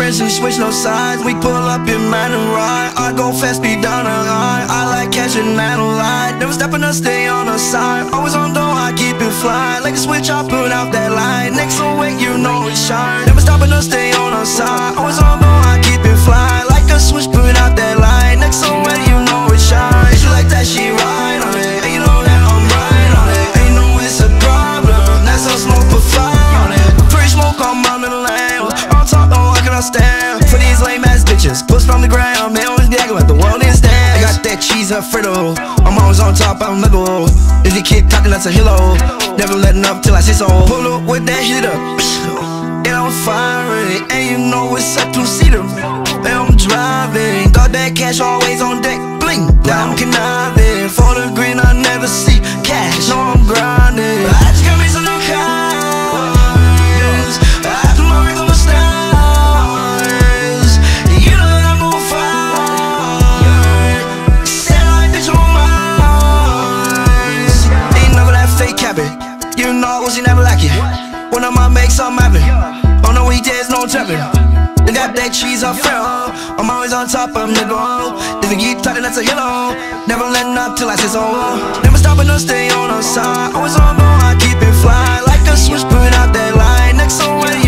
friends who switch no sides. We pull up in man and ride. I go fast, be down the line. I like catching man alive. Never stopping to stay on the side. Always on door, I keep it fly. Like a switch, I put out that light. Next away, you know it shine. Never stopping to stay on the side. Always on door, I keep it fly. Like a switch, put out that light. Next away, you know it shine. She like that, she ride on it. And you know that I'm right on it. Ain't no it's a problem. That's some smoke for fire on it. Free smoke on my middle lane. On top, though, I cannot stand for these lame ass bitches. Push from the ground, they always be acting like the world is dead. I got that cheese Alfredo. I'm always on top, I'm level. If you keep talking, that's a hello. Never letting up till I say so. Pull up with that hitter, and I'm firing. And you know it's a two-seater. And I'm driving, got that cash always on deck. Bling, now I'm conniving. For the green, I never see cash. No, I'm grinding. I just got me some new cars. I put my regular stars. You know that I move fire. Said like bitch on Mars. Ain't never that fake cabin. You know she never like it. When I might make something happen. On the weekdays, no trapping. They got that cheese off fair. I'm always on top, I'm nigga. If you keep talking, that's a yellow. Never letting up till I say so. Never stopping to stay on the side. Always on go, I keep it fly. Like a switch, put out that light. Next away.